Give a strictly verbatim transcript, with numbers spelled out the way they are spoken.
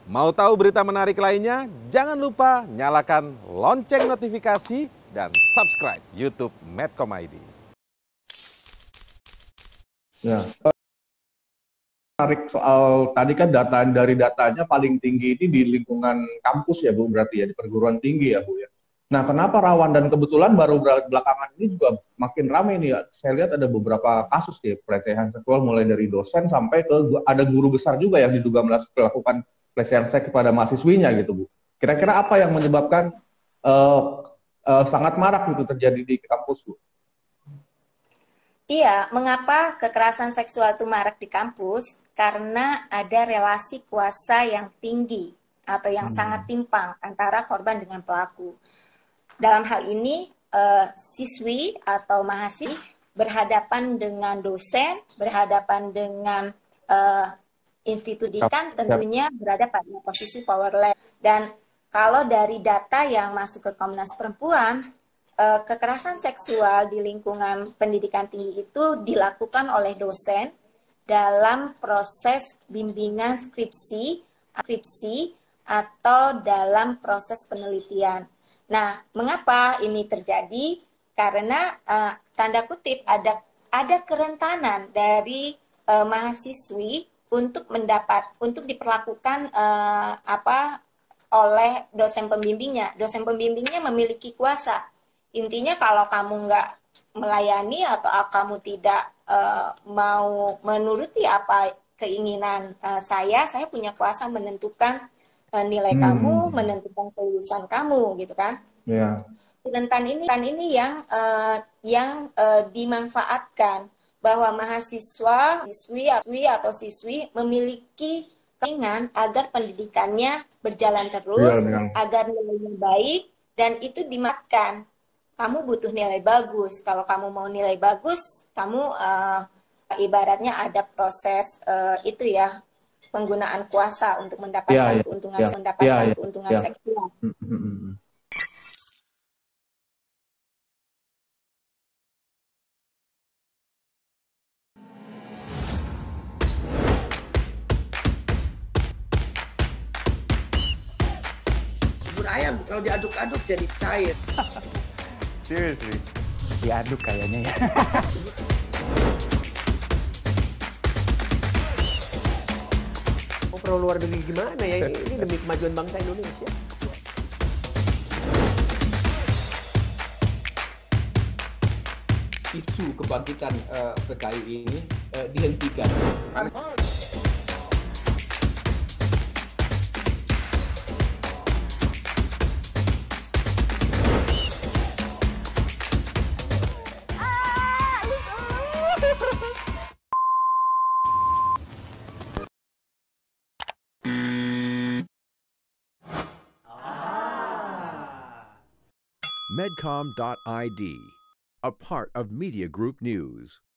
Mau tahu berita menarik lainnya? Jangan lupa nyalakan lonceng notifikasi dan subscribe YouTube Medcom I D. Ya, menarik soal tadi kan data dari datanya paling tinggi ini di lingkungan kampus ya Bu, berarti ya di perguruan tinggi ya Bu ya. Nah, kenapa rawan dan kebetulan baru belakangan ini juga makin ramai nih ya. Saya lihat ada beberapa kasus ya pelecehan seksual mulai dari dosen sampai ke ada guru besar juga yang diduga melakukan pelecehan seks kepada mahasiswinya gitu Bu. Kira-kira apa yang menyebabkan uh, uh, sangat marak itu terjadi di kampus Bu? Iya, mengapa kekerasan seksual itu marak di kampus? Karena ada relasi kuasa yang tinggi atau yang hmm. sangat timpang antara korban dengan pelaku. Dalam hal ini, eh, siswi atau mahasiswi berhadapan dengan dosen, berhadapan dengan eh, institusi kan tentunya berada pada posisi power level. Dan kalau dari data yang masuk ke Komnas Perempuan, kekerasan seksual di lingkungan pendidikan tinggi itu dilakukan oleh dosen dalam proses bimbingan skripsi, skripsi atau dalam proses penelitian. Nah, mengapa ini terjadi? Karena uh, tanda kutip ada ada kerentanan dari uh, mahasiswi untuk mendapat untuk diperlakukan uh, apa oleh dosen pembimbingnya. Dosen pembimbingnya memiliki kuasa. Intinya kalau kamu nggak melayani atau kamu tidak uh, mau menuruti apa keinginan uh, saya, saya punya kuasa menentukan uh, nilai hmm. kamu, menentukan kelulusan kamu, gitu kan? Yeah. Rentan ini, rentan ini yang uh, yang uh, dimanfaatkan bahwa mahasiswa, siswi, siswi atau siswi memiliki keinginan agar pendidikannya berjalan terus, yeah, yeah. agar nilainya baik dan itu dimakan. Kamu butuh nilai bagus. Kalau kamu mau nilai bagus, kamu uh, ibaratnya ada proses uh, itu ya penggunaan kuasa untuk mendapatkan ya, ya, keuntungan, ya, mendapatkan ya, keuntungan ya. seksual. Bubur ayam kalau diaduk-aduk jadi cair. Seriously, diaduk kayaknya ya. Oh, perlu luar negeri gimana ya? Ini demi kemajuan bangsa Indonesia. Isu kebangkitan uh, P K I ini uh, dihentikan. Medcom dot I D, a part of Media Group News.